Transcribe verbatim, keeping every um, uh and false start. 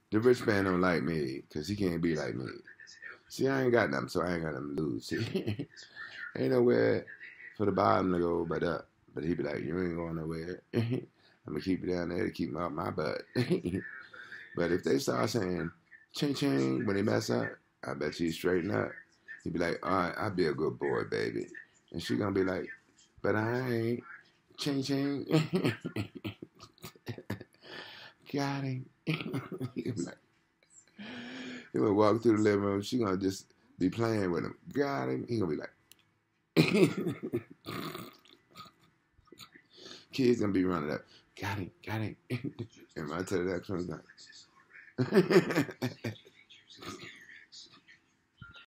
The rich man don't like me because he can't be like me. See, I ain't got nothing, so I ain't got nothing to lose. See, ain't nowhere for the bottom to go but up. But he be like, you ain't going nowhere. I'm gonna keep you down there to keep my my butt. But if they start saying ching ching when they mess up, I bet you straighten up. He be like, all right, I'll be a good boy, baby. And she gonna be like, but I ain't. Ching ching. Got him. He like, he gonna walk through the living room. She gonna just be playing with him. Got him. He gonna be like, kids gonna be running up. Got him. Got him. And I tell you that,